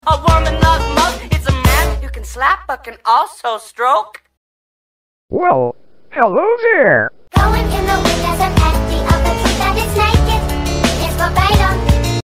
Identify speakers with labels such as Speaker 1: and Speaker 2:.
Speaker 1: A woman loves most. It's a man who can slap but can also stroke.
Speaker 2: Well, hello there.
Speaker 3: Going in the wind